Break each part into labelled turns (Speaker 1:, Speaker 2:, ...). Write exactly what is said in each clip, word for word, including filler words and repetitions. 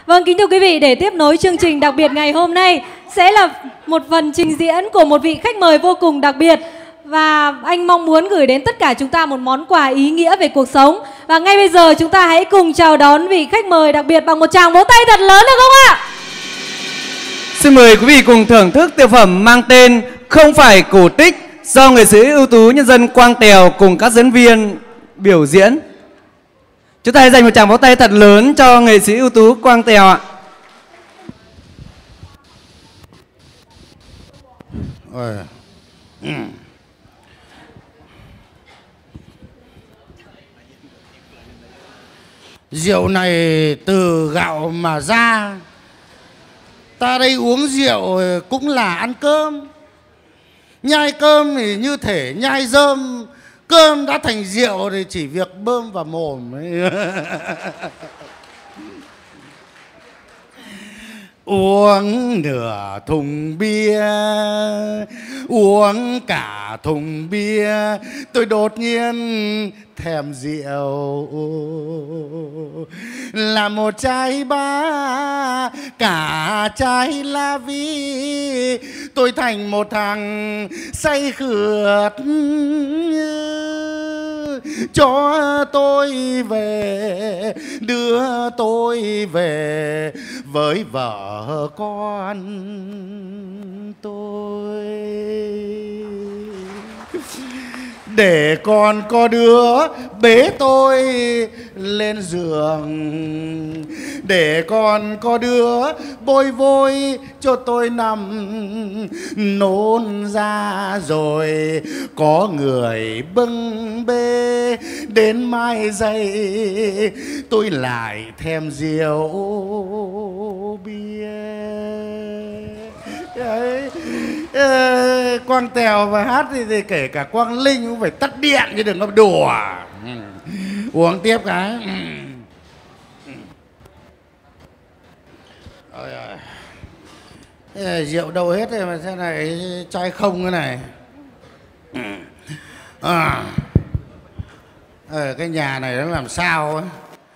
Speaker 1: Vâng, kính thưa quý vị, để tiếp nối chương trình đặc biệt ngày hôm nay sẽ là một phần trình diễn của một vị khách mời vô cùng đặc biệt. Và anh mong muốn gửi đến tất cả chúng ta một món quà ý nghĩa về cuộc sống. Và ngay bây giờ chúng ta hãy cùng chào đón vị khách mời đặc biệt bằng một tràng vỗ tay thật lớn được không ạ?
Speaker 2: Xin mời quý vị cùng thưởng thức tiểu phẩm mang tên Không Phải Cổ Tích do nghệ sĩ ưu tú nhân dân Quang Tèo cùng các diễn viên biểu diễn. Chúng ta hãy dành một tràng vỗ tay thật lớn cho nghệ sĩ ưu tú Quang Tèo ạ.
Speaker 3: Ôi. Ừ. Rượu này từ gạo mà ra. Ta đây uống rượu cũng là ăn cơm. Nhai cơm thì như thể nhai rơm. Cơm đã thành rượu thì chỉ việc bơm vào mồm ấy. Uống nửa thùng bia, uống cả thùng bia, tôi đột nhiên thèm rượu. Là một chai ba, cả chai la vi, tôi thành một thằng say khướt. Cho tôi về, đưa tôi về với vợ con tôi. Để con có đứa bế tôi lên giường, để con có đứa bôi vôi cho tôi nằm nôn ra, rồi có người bưng bê đến mai dậy tôi lại thèm rượu bia. Đấy. Ê, Quang Tèo và hát thì, thì kể cả Quang Linh cũng phải tắt điện chứ đừng có đùa. Ừ. Uống tiếp cái. Ừ. Ôi ơi. Ê, rượu đâu hết rồi mà thế này chai không cái này. À. Ê, cái nhà này nó làm sao ấy.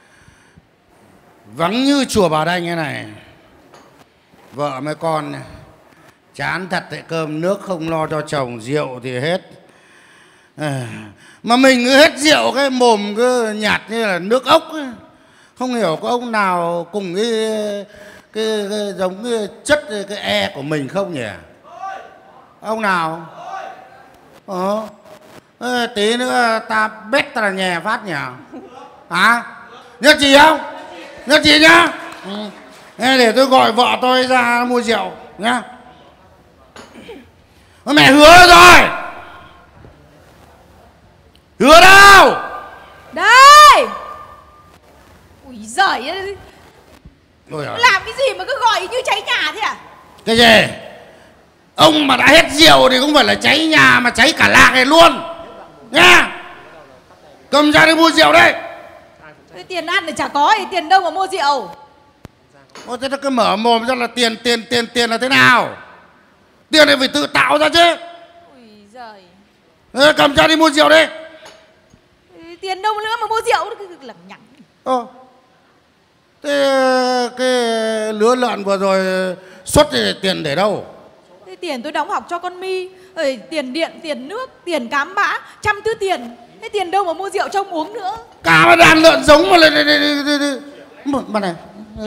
Speaker 3: Vắng như chùa Bà Đanh cái này. Vợ mấy con này. Chán thật đấy, cơm nước không lo cho chồng, rượu thì hết. À, mà mình cứ hết rượu cái mồm cứ nhạt như là nước ốc ấy. Không hiểu có ông nào cùng cái, cái, cái giống cái chất cái e của mình không nhỉ? Ông nào? Ờ. Ê, tí nữa ta bét ta là nhè phát nhỉ? Hả? Nhất trí không? Nhất trí nhá. Ừ. Ê, để tôi gọi vợ tôi ra mua rượu nhá. Mẹ hứa rồi. Hứa đâu?
Speaker 4: Đây. Ui giời ơi. Làm cái gì mà cứ gọi như cháy nhà thế à?
Speaker 3: Cái gì? Ông mà đã hết rượu thì cũng phải là cháy nhà mà cháy cả làng này luôn. Nha. Cầm ra đi mua rượu đây.
Speaker 4: Cái tiền ăn thì chả có thì tiền đâu mà mua rượu.
Speaker 3: Ôi thế nó cứ mở mồm ra là tiền tiền tiền tiền là thế nào? Tiền này phải tự tạo ra chứ.
Speaker 4: Ui giời.
Speaker 3: Ê, cầm ra đi mua rượu đi.
Speaker 4: Tiền đâu nữa mà mua rượu lằng nhằng.
Speaker 3: Ờ. Thế cái lứa lợn vừa rồi xuất thì tiền để đâu?
Speaker 4: Thế tiền tôi đóng học cho con My, rồi tiền điện, tiền nước, tiền cám bã, trăm thứ tiền. Thế tiền đâu mà mua rượu cho ông uống nữa?
Speaker 3: Cả một đàn lợn giống mà lại mà này.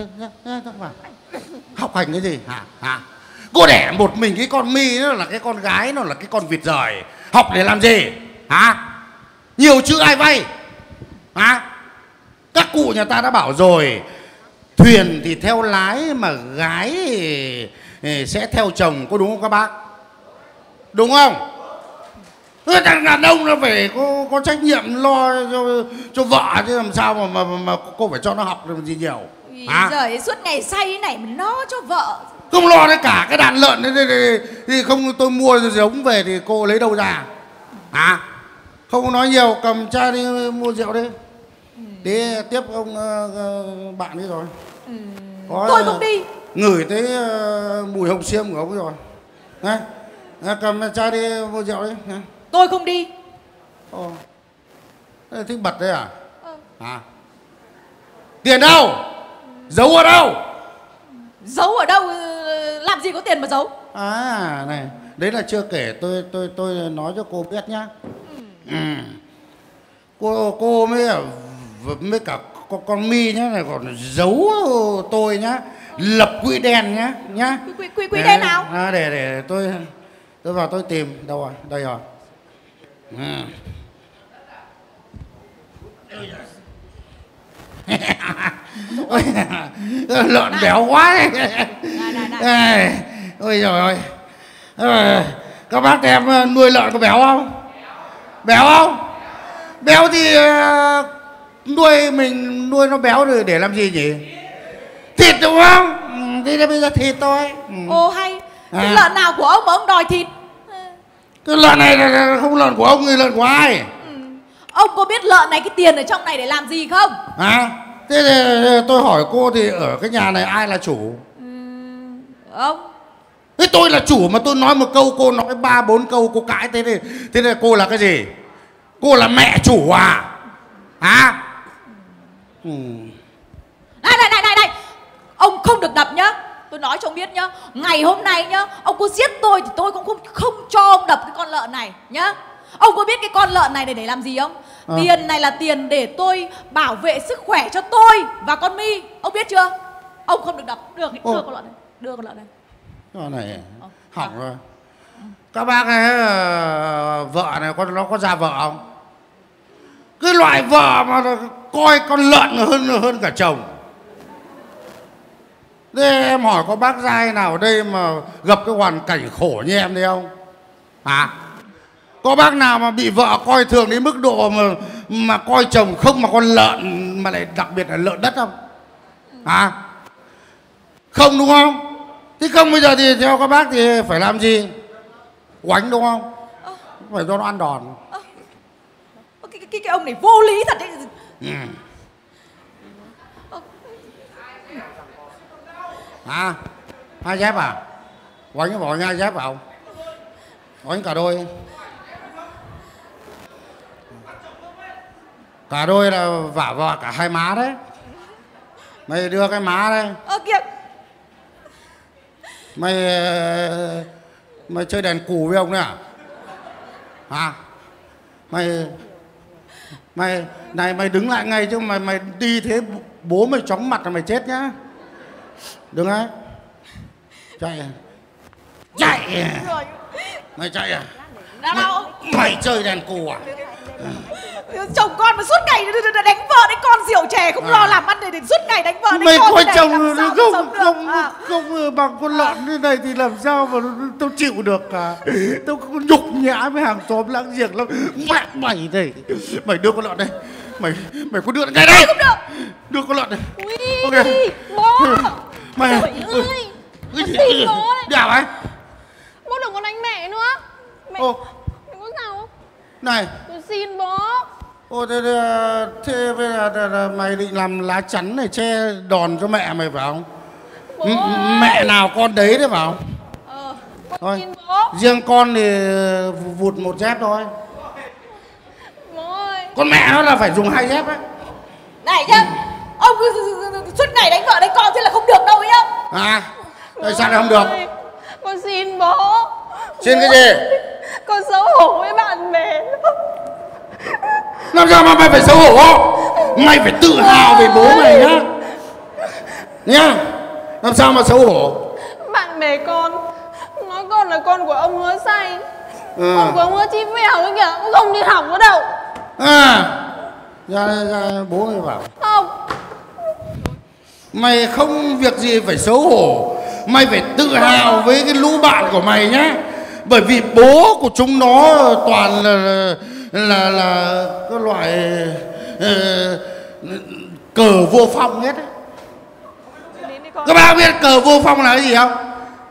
Speaker 3: Học hành cái gì hả? Hả? Cô đẻ một mình cái con My nó là cái con gái, nó là cái con vịt rời. Học để làm gì? Hả? Nhiều chữ ai vay? Hả? Các cụ nhà ta đã bảo rồi, thuyền thì theo lái mà gái thì sẽ theo chồng, có đúng không các bác? Đúng không? Thằng đàn ông nó phải có, có trách nhiệm lo cho, cho vợ chứ làm sao mà, mà, mà, mà cô phải cho nó học được gì nhiều.
Speaker 4: Hả? Giời, suốt ngày say thế này mà lo cho vợ.
Speaker 3: Không lo đấy, cả cái đàn lợn đấy, thì, thì không tôi mua giống về thì cô lấy đâu ra? Hả? Không nói nhiều, cầm chai đi mua rượu đi. Ừ. Đi tiếp ông uh, bạn đi rồi.
Speaker 4: Ừ. Có, tôi không đi.
Speaker 3: Ngửi thấy uh, mùi hồng xiêm của ông rồi. Này, cầm chai đi mua rượu đi. Này.
Speaker 4: Tôi không đi.
Speaker 3: Ồ. Thế thích bật đấy à? Ừ. Hả? Tiền đâu? Giấu ở đâu?
Speaker 4: Giấu ở đâu, làm gì có tiền mà giấu.
Speaker 3: À này, đấy là chưa kể tôi tôi tôi nói cho cô biết nhá. Ừ. Cô cô mới mới cả con, con My nhá này còn giấu tôi nhá, lập quỹ đen nhá nhá.
Speaker 4: Quỹ quỹ quỹ đen nào?
Speaker 3: À, để để tôi tôi vào tôi tìm đâu rồi, đây rồi. À. Ôi, lợn béo quá đấy. Này, ôi trời ơi. À, các bác em nuôi lợn có béo không? Béo không? Béo thì uh, nuôi mình nuôi nó béo rồi để làm gì nhỉ? Thịt đúng không? Ừ, thế là bây giờ thịt thôi. Ừ.
Speaker 4: Ồ hay. Cái à. lợn nào của ông mà ông đòi thịt?
Speaker 3: Cái lợn này là không lợn của ông, người lợn của ai?
Speaker 4: Ừ. Ông có biết lợn này cái tiền ở trong này để làm gì không?
Speaker 3: À, thế thì tôi hỏi cô thì ở cái nhà này ai là chủ?
Speaker 4: Ừ, ông.
Speaker 3: Thế tôi là chủ mà tôi nói một câu cô nói ba bốn câu cô cãi thế thì thế thì cô là cái gì? Cô là mẹ chủ à? Hả? Ừ.
Speaker 4: Này này này này này, ông không được đập nhá. Tôi nói cho ông biết nhá, ngày hôm nay nhá, ông có giết tôi thì tôi cũng không không cho ông đập cái con lợn này nhá. Ông có biết cái con lợn này để để làm gì không? À. Tiền này là tiền để tôi bảo vệ sức khỏe cho tôi và con My. Ông biết chưa? Ông không được đập. Đưa, cái, đưa con lợn này. Đưa con lợn này.
Speaker 3: Con này ờ. hỏng à. Rồi. Các bác ấy, vợ này có nó có ra vợ không? Cái loại vợ mà coi con lợn hơn hơn cả chồng. Thế em hỏi có bác giai nào ở đây mà gặp cái hoàn cảnh khổ như em đấy không? Hả? Có bác nào mà bị vợ coi thường đến mức độ mà mà coi chồng không mà con lợn mà lại đặc biệt là lợn đất không? Hả? Không đúng không? Thế không bây giờ thì theo các bác thì phải làm gì? Oánh đúng không? À. Phải cho nó ăn đòn. À.
Speaker 4: Cái, cái, cái ông này vô lý thật đấy. Ừ.
Speaker 3: À, hai dép à? Oánh có bỏ hai dép vào không? Oánh cả đôi. Cả đôi là vả vào cả hai má đấy. Mày đưa cái má đây.
Speaker 4: Ơ kìa.
Speaker 3: Mày mày chơi đèn cù với ông đấy à? Hả? Mày mày này mày đứng lại ngay chứ mày mày đi thế bố mày chóng mặt là mày chết nhá. Đừng ấy. Chạy. Chạy. Mày chạy à? Mày, mày chơi đèn cù à?
Speaker 4: Chồng con mà suốt ngày đánh vợ đánh con rượu chè không à. Lo làm ăn để, để suốt ngày đánh vợ đánh
Speaker 3: mày
Speaker 4: con.
Speaker 3: Mày coi chồng không không không,
Speaker 4: à.
Speaker 3: không bằng con lợn như này thì làm sao mà tao chịu được cả. Tao nhục nhã với hàng xóm láng giềng lắm. Mẹ mày đây. Mày đưa con lợn đây. Mày mày có đưa ngay đây.
Speaker 4: Không được.
Speaker 3: Đưa con lợn đây.
Speaker 4: Ui, ok. Bố.
Speaker 3: Mày
Speaker 4: ơi.
Speaker 3: Cái gì vậy? Đi à mày?
Speaker 5: Bố đừng có đánh mẹ nữa. Mẹ,
Speaker 3: Ô.
Speaker 5: mẹ có sao không?
Speaker 3: Này.
Speaker 5: Tôi xin bố.
Speaker 3: Ô thế, thế bây giờ mày định làm lá chắn này che đòn cho mẹ mày phải không? M mẹ nào con đấy đấy phải không?
Speaker 5: Ờ, con
Speaker 3: thôi.
Speaker 5: Xin bố.
Speaker 3: Riêng con thì vụt một dép thôi.
Speaker 5: Bố ơi.
Speaker 3: Con mẹ nó là phải dùng hai dép ấy.
Speaker 4: Này nhá, ông cứ suốt ngày đánh vợ đánh con thế là không được đâu nhá.
Speaker 3: À, tại sao lại không được?
Speaker 5: Con xin bố.
Speaker 3: Xin cái gì?
Speaker 5: Con xấu hổ với bạn bè.
Speaker 3: Làm sao mà mày phải xấu hổ? Mày phải tự hào về bố mày nhá. Nhá. Làm sao mà xấu hổ?
Speaker 5: Bạn bè con nói con là con của ông Hứa Say. À. Con của ông Hứa Chí Phèo ấy kìa, cũng không đi học nữa đâu.
Speaker 3: À. Ra, ra bố mày bảo.
Speaker 5: Không.
Speaker 3: Mày không việc gì phải xấu hổ. Mày phải tự hào với cái lũ bạn của mày nhá. Bởi vì bố của chúng nó toàn là là là cái loại uh, cờ vô phong hết ấy. Các bạn biết cờ vô phong là cái gì không?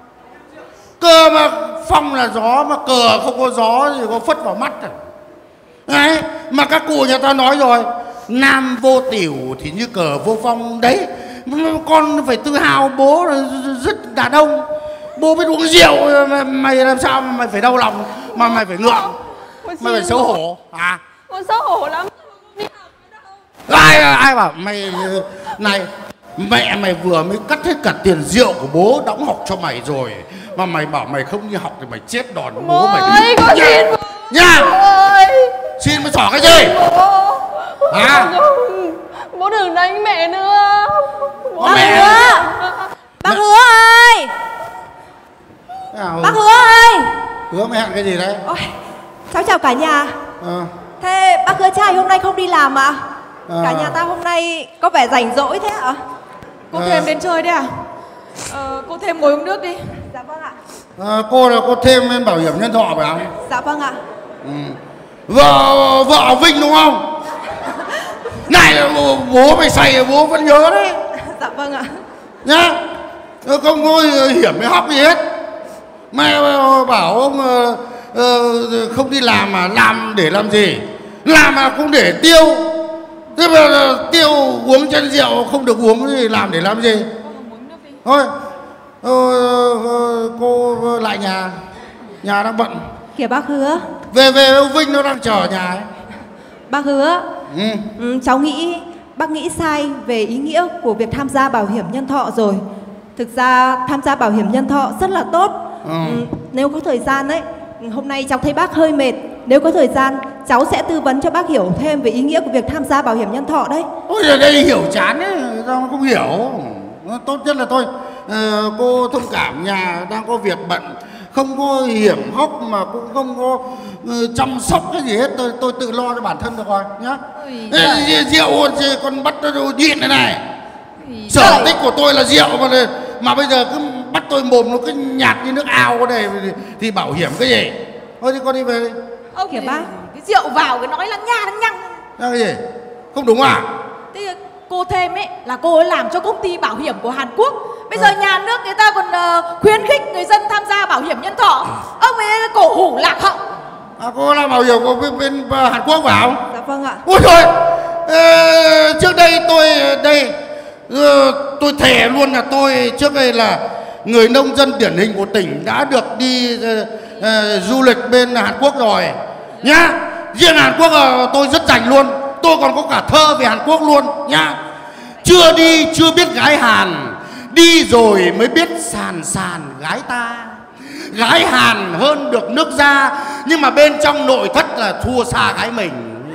Speaker 3: Cờ mà phong là gió, mà cờ không có gió thì có phất vào mắt à. Đấy, mà các cụ nhà ta nói rồi, nam vô tiểu thì như cờ vô phong đấy. Con phải tự hào bố là rất đàn ông. Bố biết uống rượu, mày làm sao mà mày phải đau lòng, mà mày phải ngượng, mày phải xấu hổ à?
Speaker 5: Con xấu hổ lắm.
Speaker 3: Ai ai bảo mày này, Mẹ mày vừa mới cắt hết cả tiền rượu của bố đóng học cho mày rồi, mà mày bảo mày không đi học thì mày chết đòn của bố mày.
Speaker 5: Ơi, con
Speaker 3: nha,
Speaker 5: xin
Speaker 3: nha.
Speaker 5: bố ơi.
Speaker 3: Xin mới xỏ cái gì?
Speaker 5: Bố.
Speaker 3: Hả?
Speaker 5: Bố đừng đánh mẹ nữa. Bố
Speaker 3: Bác mẹ.
Speaker 1: Hứa, bác Hứa ơi,
Speaker 3: Nào,
Speaker 1: bác Hứa ơi.
Speaker 3: Hứa mày hẹn cái gì đấy?
Speaker 1: Ôi, cháu chào cả nhà.
Speaker 3: Ờ.
Speaker 1: Thế bác Hứa trai hôm nay không đi làm ạ?
Speaker 3: À.
Speaker 1: Cả nhà ta hôm nay có vẻ rảnh rỗi thế ạ?
Speaker 4: Cô
Speaker 3: À.
Speaker 4: Thêm đến chơi đấy à? Ờ, cô Thêm ngồi uống nước đi.
Speaker 1: Dạ vâng ạ.
Speaker 3: À, cô là cô thêm bên bảo hiểm nhân thọ phải không?
Speaker 1: Dạ vâng ạ.
Speaker 3: Ừ. Vợ vợ Vinh đúng không? Này là bố, bố mày say bố vẫn nhớ đấy.
Speaker 1: Dạ vâng ạ.
Speaker 3: Nhá. Không có hiểm hay hóc gì hết. Mày bảo ông uh, uh, không đi làm mà làm để làm gì? Làm mà cũng để tiêu. Thế mà tiêu uống chén rượu không được uống thì làm để làm gì? Thôi, uh, uh, cô lại nhà. Nhà đang bận.
Speaker 1: Kìa bác Hứa.
Speaker 3: Về về ông Vinh nó đang chờ nhà ấy.
Speaker 1: Bác Hứa.
Speaker 3: Ừ.
Speaker 1: Ừ, cháu nghĩ bác nghĩ sai về ý nghĩa của việc tham gia bảo hiểm nhân thọ rồi. Thực ra tham gia bảo hiểm nhân thọ rất là tốt.
Speaker 3: Ừ.
Speaker 1: Ừ, nếu có thời gian ấy, hôm nay cháu thấy bác hơi mệt. Nếu có thời gian, cháu sẽ tư vấn cho bác hiểu thêm về ý nghĩa của việc tham gia bảo hiểm nhân thọ đấy.
Speaker 3: Ôi giờ đây hiểu chán ấy, sao nó không hiểu. Tốt nhất là thôi, ờ, cô thông cảm nhà đang có việc bận, không có hiểm hóc mà cũng không có uh, chăm sóc cái gì hết, tôi tôi tự lo cho bản thân được rồi nhá. Ê, rượu còn bắt nó điện này này. Sở thích của tôi là rượu mà mà bây giờ cứ bắt tôi mồm nó cứ nhạt như nước ao cái này thì, thì bảo hiểm cái gì. Thôi thì con đi về đi.
Speaker 4: Ông
Speaker 1: Kìa
Speaker 4: thì
Speaker 1: bác.
Speaker 4: cái rượu vào cái nói lăng nha lăng nhăng.
Speaker 3: Ra cái gì? Không đúng à?
Speaker 4: Thế cô Thêm ấy là cô ấy làm cho công ty bảo hiểm của Hàn Quốc. Bây giờ
Speaker 3: À.
Speaker 4: nhà nước người ta còn uh, khuyến khích người dân tham gia bảo hiểm nhân thọ. Ông ấy cổ hủ lạc hậu.
Speaker 3: À, cô làm bảo hiểm của bên, bên Hàn Quốc phải không?
Speaker 1: Dạ vâng ạ.
Speaker 3: Ôi trời, ờ, trước đây tôi đây ờ, tôi thề luôn là tôi trước đây là người nông dân điển hình của tỉnh đã được đi ờ, ờ, du lịch bên Hàn Quốc rồi nhá. Riêng Hàn Quốc ờ, tôi rất rành luôn, tôi còn có cả thơ về Hàn Quốc luôn nhá. Chưa đi chưa biết gái Hàn, đi rồi mới biết sàn sàn gái ta. Gái Hàn hơn được nước da, nhưng mà bên trong nội thất là thua xa gái mình.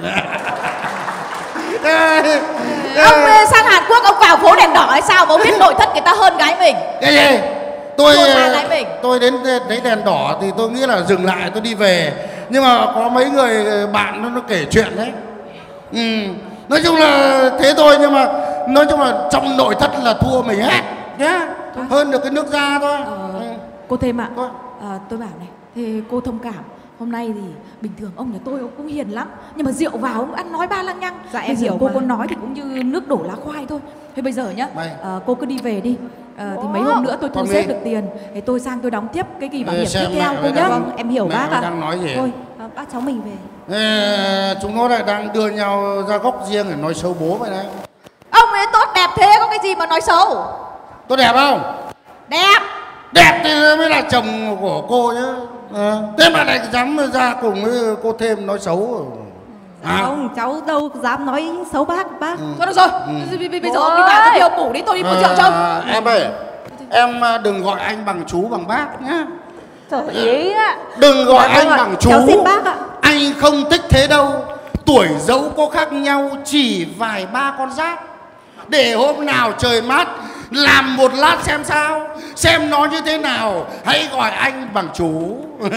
Speaker 4: Ông ấy sang Hàn Quốc ông vào phố đèn đỏ hay sao mà ông biết nội thất người ta hơn gái mình.
Speaker 3: Cái gì? Tôi
Speaker 4: Thua xa gái mình.
Speaker 3: tôi đến thấy đèn đỏ thì tôi nghĩ là dừng lại tôi đi về. Nhưng mà có mấy người bạn nó, nó kể chuyện đấy. Ừ. Nói chung là thế thôi, nhưng mà nói chung là trong nội thất là thua mình hết nhá. Hơn được cái nước da thôi.
Speaker 4: Ờ,
Speaker 3: Ừ.
Speaker 4: cô Thêm ạ,
Speaker 3: Thôi.
Speaker 4: à, tôi bảo này, thế cô thông cảm. Hôm nay thì bình thường ông nhà tôi ông cũng hiền lắm, nhưng mà rượu vào ông ăn nói ba lăng nhăng.
Speaker 1: Dạ, em
Speaker 4: bây giờ
Speaker 1: hiểu
Speaker 4: cô
Speaker 1: mà.
Speaker 4: có nói thì cũng như nước đổ lá khoai thôi. Thế bây giờ nhá,
Speaker 3: Mày.
Speaker 4: à, cô cứ đi về đi. À, thì mấy hôm nữa tôi thu
Speaker 3: Con
Speaker 4: xếp
Speaker 3: đi.
Speaker 4: được tiền, thì tôi sang tôi đóng tiếp cái kỳ bảo
Speaker 3: Ê,
Speaker 4: hiểm
Speaker 3: xem
Speaker 4: tiếp theo
Speaker 3: mẹ
Speaker 4: cô
Speaker 3: mày
Speaker 4: nhá.
Speaker 3: đang-
Speaker 1: Vâng, em hiểu
Speaker 3: Mẹ
Speaker 1: bác
Speaker 3: mày
Speaker 1: ạ.
Speaker 3: đang nói gì?
Speaker 1: Thôi, à, bác cháu mình về.
Speaker 3: Ê, chúng nó lại đang đưa nhau ra góc riêng để nói xấu bố mày đấy.
Speaker 4: Ông ấy tốt đẹp thế có cái gì mà nói xấu.
Speaker 3: Tôi đẹp không?
Speaker 4: Đẹp.
Speaker 3: Đẹp thì mới là chồng của cô chứ. À, thế mà lại dám ra cùng với cô Thêm nói xấu. À.
Speaker 1: Không, cháu đâu dám nói xấu bác bác.
Speaker 3: Ừ.
Speaker 4: Thôi được rồi, bây bây- bây giờ ông đi vào tôi đi ông ngủ đi, tôi đi mua rượu cho ông.
Speaker 3: À, em ơi, em đừng gọi anh bằng chú bằng bác nhá.
Speaker 5: Trời ý ạ.
Speaker 3: Đừng gọi
Speaker 1: Dạ
Speaker 3: anh
Speaker 1: vâng ạ.
Speaker 3: bằng chú.
Speaker 1: Cháu xin bác ạ.
Speaker 3: Anh không thích thế đâu. Tuổi dẫu có khác nhau chỉ vài ba con giáp. Để hôm nào trời mát làm một lát xem sao, xem nó như thế nào. Hãy gọi anh bằng chú.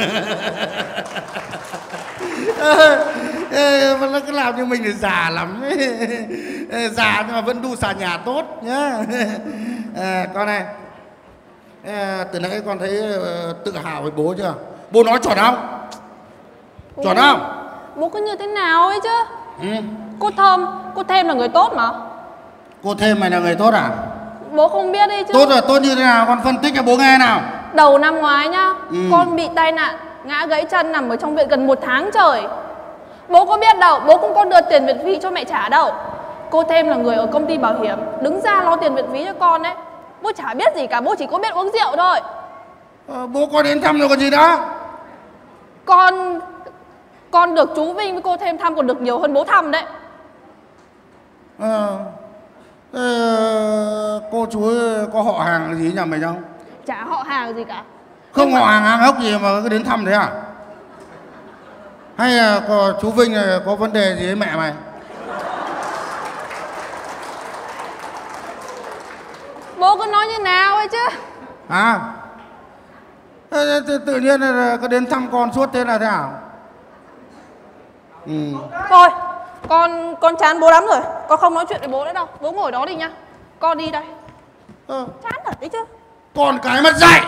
Speaker 3: Ờ, ờ, mà nó cứ làm như mình là già lắm ấy. Ờ, già nhưng mà vẫn đu xà nhà tốt nhá. Ờ, con này, ờ, từ nãy con thấy ờ, tự hào với bố chưa? Bố nói chuẩn không? Chuẩn không?
Speaker 5: Bố cứ như thế nào ấy chứ.
Speaker 3: Ừ.
Speaker 5: Cô Thơm, cô Thêm là người tốt mà.
Speaker 3: Cô Thêm mày là người tốt à?
Speaker 5: Bố không biết đi chứ.
Speaker 3: Tốt là tốt như thế nào? Con phân tích cho bố nghe nào.
Speaker 5: Đầu năm ngoái nhá,
Speaker 3: Ừ.
Speaker 5: con bị tai nạn, ngã gãy chân nằm ở trong viện gần một tháng trời. Bố có biết đâu, bố cũng có đưa tiền viện phí cho mẹ trả đâu. Cô Thêm là người ở công ty bảo hiểm, đứng ra lo tiền viện phí cho con ấy. Bố chả biết gì cả, bố chỉ có biết uống rượu thôi.
Speaker 3: Ờ, bố có đến thăm rồi còn gì đó.
Speaker 5: Con con được chú Vinh với cô Thêm thăm còn được nhiều hơn bố thăm đấy.
Speaker 3: Ờ. Ờ, cô chú có họ hàng gì nhà mày không?
Speaker 5: Chả họ hàng gì cả.
Speaker 3: Không họ hàng hàng hốc gì mà cứ đến thăm thế à? Hay là có, chú Vinh này có vấn đề gì với mẹ mày?
Speaker 5: Bố cứ nói như nào ấy chứ.
Speaker 3: À, tự, tự, tự nhiên là cứ đến thăm con suốt thế là thế nào? Ừ.
Speaker 5: Thôi, con con chán bố lắm rồi. Con không nói chuyện với bố nữa đâu. Bố ngồi đó đi nhá. Con đi đây.
Speaker 3: Ờ,
Speaker 5: Chán thật đấy chứ.
Speaker 3: còn cái mất dạy.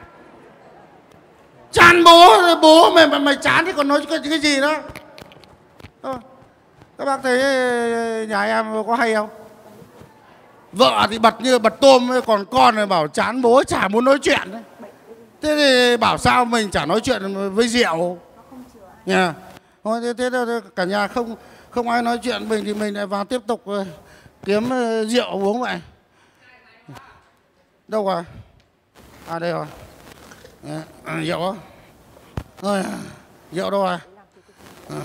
Speaker 3: Chán bố, bố mày mày, mày chán thì còn nói cái, cái gì nữa? Ờ, các bác thấy nhà em có hay không? Vợ thì bật như bật tôm, còn con này bảo chán bố chả muốn nói chuyện. Thế thì bảo sao mình chả nói chuyện với Diệu nha. Thôi thế, thế, thế cả nhà không không ai nói chuyện mình thì mình lại vào tiếp tục kiếm rượu uống vậy. Đâu rồi? À đây rồi. À, rượu á. Ôi, rượu đâu rồi? À,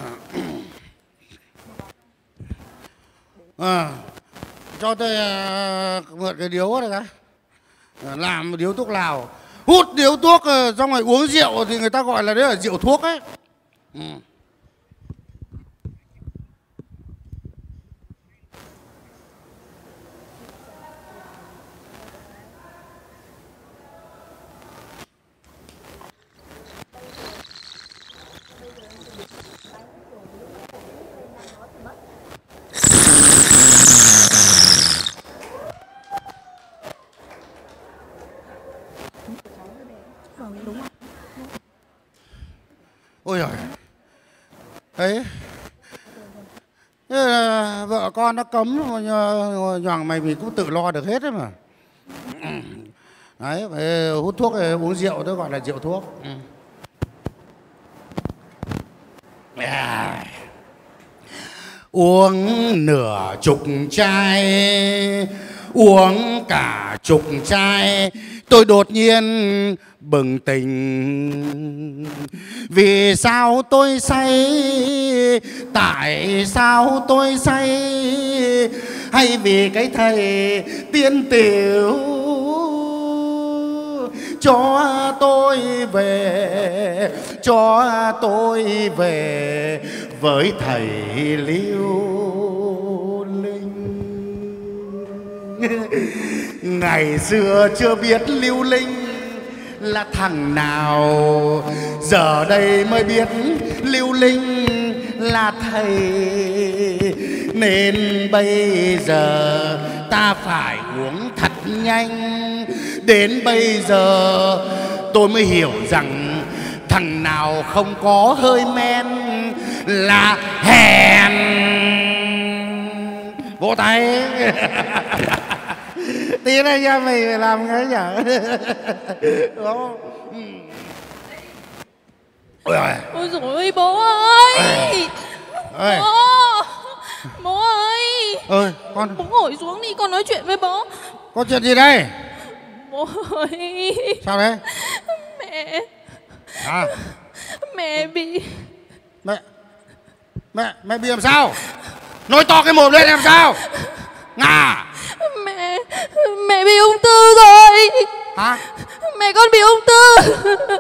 Speaker 3: à, cho tôi uh, mượn cái điếu này cái. Làm điếu thuốc lào. Hút điếu thuốc uh, xong rồi uống rượu thì người ta gọi là đấy là rượu thuốc ấy. Ừ. Ôi giời. Đấy. Thế là vợ con nó cấm nhoằng mày mình cũng tự lo được hết đấy mà. Đấy, phải hút thuốc uống rượu tôi gọi là rượu thuốc. À. Uống nửa chục chai, uống cả chục chai, tôi đột nhiên bừng tỉnh. Vì sao tôi say, tại sao tôi say, hay vì cái thầy tiên tiểu cho tôi về, cho tôi về với thầy Lưu Linh. Ngày xưa chưa biết Lưu Linh là thằng nào, giờ đây mới biết Lưu Linh là thầy. Nên bây giờ ta phải uống thật nhanh. Đến bây giờ tôi mới hiểu rằng thằng nào không có hơi men là hèn. Vỗ tay. Tí này nha mày làm cái nhở. Đó. Ôi ơi.
Speaker 5: Ôi dồi ôi bố ơi.
Speaker 3: Ơi.
Speaker 5: Bố. Bố ơi.
Speaker 3: Ơi con.
Speaker 5: Bố ngồi xuống đi, con nói chuyện với bố.
Speaker 3: Có chuyện gì đây?
Speaker 5: Bố ơi.
Speaker 3: Sao đấy?
Speaker 5: Mẹ.
Speaker 3: À.
Speaker 5: Mẹ bị.
Speaker 3: Mẹ. Mẹ, mẹ bị làm sao? Nói to cái mồm lên làm sao? Ngà.
Speaker 5: Mẹ. Mẹ bị ung thư rồi.
Speaker 3: Hả?
Speaker 5: Mẹ con bị ung thư.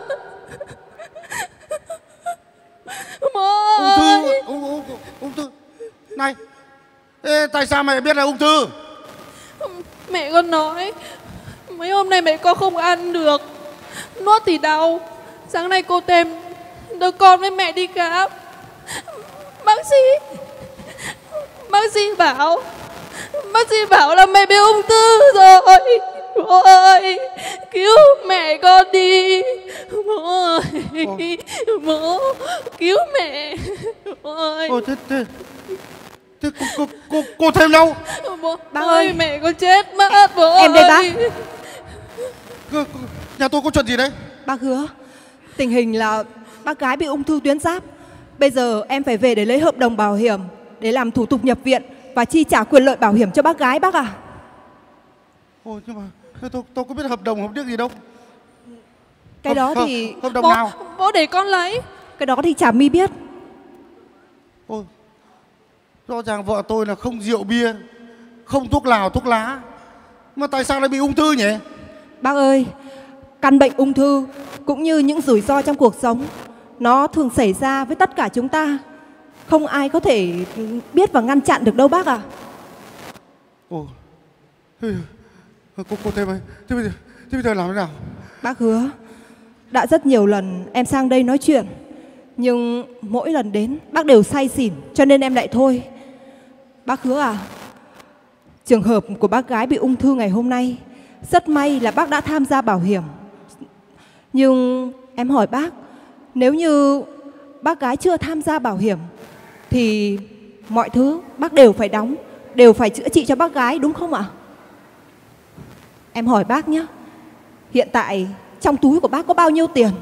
Speaker 5: Bố
Speaker 3: Ung thư,
Speaker 5: ơi.
Speaker 3: ung, ung, ung thư. Này, ê, tại sao mẹ biết là ung thư?
Speaker 5: Mẹ con nói mấy hôm nay mẹ con không ăn được, nuốt thì đau. Sáng nay cô Thêm đưa con với mẹ đi khám. Bác sĩ Bác sĩ bảo Bác sĩ bảo là mẹ bị ung thư rồi. Bố ơi, cứu mẹ con đi. Bố ơi. Bố cứu mẹ. Bố ơi.
Speaker 3: Ôi, thế, thế, thế cô, cô, cô, cô Thêm đâu?
Speaker 5: Bố
Speaker 1: Bác
Speaker 5: ơi,
Speaker 1: ơi.
Speaker 5: mẹ con chết mất. Bố
Speaker 1: Em đây
Speaker 5: ơi.
Speaker 1: bác.
Speaker 3: Cô, cô, nhà tôi có chuyện gì đấy?
Speaker 1: Bác hứa, tình hình là bác gái bị ung thư tuyến giáp. Bây giờ em phải về để lấy hợp đồng bảo hiểm để làm thủ tục nhập viện và chi trả quyền lợi bảo hiểm cho bác gái bác à.
Speaker 3: Ôi, nhưng mà tôi, tôi có biết hợp đồng hợp điếc gì đâu.
Speaker 1: Cái đó
Speaker 3: hợp,
Speaker 1: thì
Speaker 3: hợp đồng
Speaker 5: Bố,
Speaker 3: nào?
Speaker 5: bố để con lấy.
Speaker 1: Cái đó thì chả mi biết.
Speaker 3: Ôi, rõ ràng vợ tôi là không rượu bia, không thuốc lào thuốc lá. Mà tại sao lại bị ung thư nhỉ?
Speaker 6: Bác ơi, căn bệnh ung thư cũng như những rủi ro trong cuộc sống, nó thường xảy ra với tất cả chúng ta. Không ai có thể biết và ngăn chặn được đâu bác ạ. À.
Speaker 3: Ồ, cô, cô thêm ơi, thế bây giờ, thế bây giờ làm thế nào?
Speaker 6: Bác hứa, đã rất nhiều lần em sang đây nói chuyện, nhưng mỗi lần đến bác đều say xỉn, cho nên em lại thôi. Bác hứa à, trường hợp của bác gái bị ung thư ngày hôm nay, rất may là bác đã tham gia bảo hiểm. Nhưng em hỏi bác, nếu như bác gái chưa tham gia bảo hiểm thì mọi thứ bác đều phải đóng, đều phải chữa trị cho bác gái, đúng không ạ? Em hỏi bác nhé, hiện tại trong túi của bác có bao nhiêu tiền?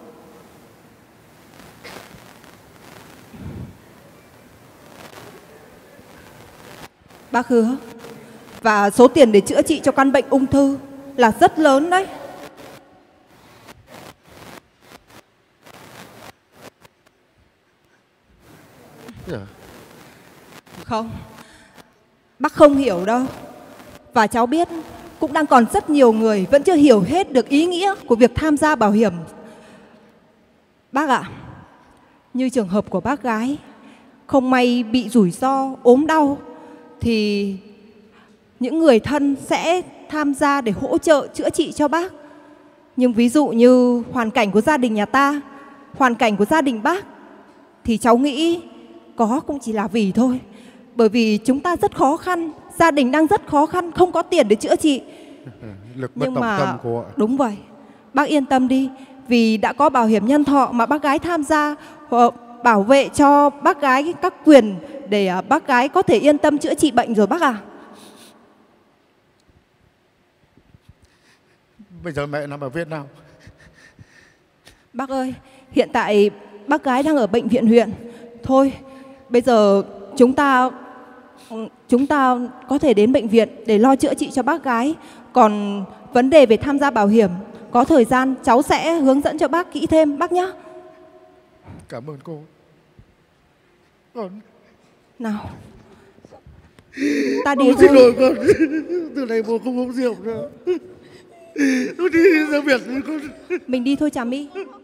Speaker 6: Bác hứa, và số tiền để chữa trị cho căn bệnh ung thư là rất lớn đấy.
Speaker 3: Dạ.
Speaker 6: Không, bác không hiểu đâu. Và cháu biết cũng đang còn rất nhiều người vẫn chưa hiểu hết được ý nghĩa của việc tham gia bảo hiểm. Bác ạ, như trường hợp của bác gái, không may bị rủi ro, ốm đau, thì những người thân sẽ tham gia để hỗ trợ chữa trị cho bác. Nhưng ví dụ như hoàn cảnh của gia đình nhà ta, hoàn cảnh của gia đình bác, thì cháu nghĩ có cũng chỉ là vì thôi. Bởi vì chúng ta rất khó khăn, gia đình đang rất khó khăn, không có tiền để chữa trị.
Speaker 3: Lực bất
Speaker 6: Nhưng
Speaker 3: tòng
Speaker 6: mà
Speaker 3: tâm của...
Speaker 6: đúng vậy, bác yên tâm đi. Vì đã có bảo hiểm nhân thọ mà bác gái tham gia, bảo vệ cho bác gái các quyền để bác gái có thể yên tâm chữa trị bệnh rồi bác à.
Speaker 3: Bây giờ mẹ nằm ở Việt Nam.
Speaker 6: Bác ơi, hiện tại bác gái đang ở bệnh viện huyện. Thôi, bây giờ chúng ta chúng ta có thể đến bệnh viện để lo chữa trị cho bác gái. Còn vấn đề về tham gia bảo hiểm, có thời gian cháu sẽ hướng dẫn cho bác kỹ thêm bác nhé.
Speaker 3: Cảm ơn cô. Con...
Speaker 6: Nào, ta đi
Speaker 3: Bố
Speaker 6: thôi.
Speaker 3: xin lỗi con. Từ nay bố không uống rượu nữa. Tôi đi ra Việt con.
Speaker 6: Mình đi thôi Trà My.